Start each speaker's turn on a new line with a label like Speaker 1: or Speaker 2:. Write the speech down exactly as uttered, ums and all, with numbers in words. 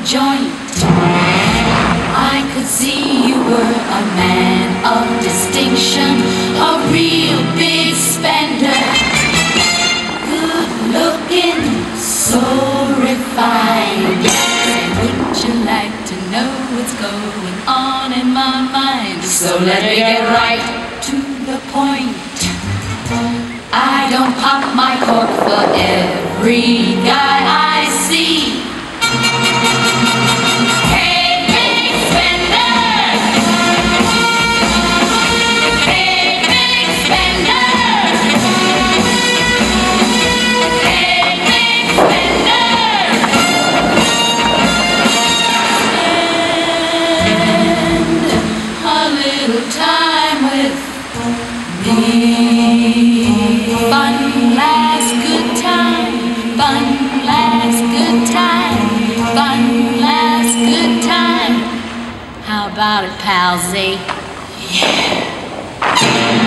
Speaker 1: joint. I could see you were a man of distinction, a real big spender. Good looking, so refined. Say, would you like to know what's going on in my mind? So let me get right to the point. I don't pop my cork for every guy I see. Hey, big spender! Hey, big spender! Hey, big spender! Spend a little time with me. Fun, last good time. Fun, last good time. Fun, last good time. How about it, palsy? Yeah.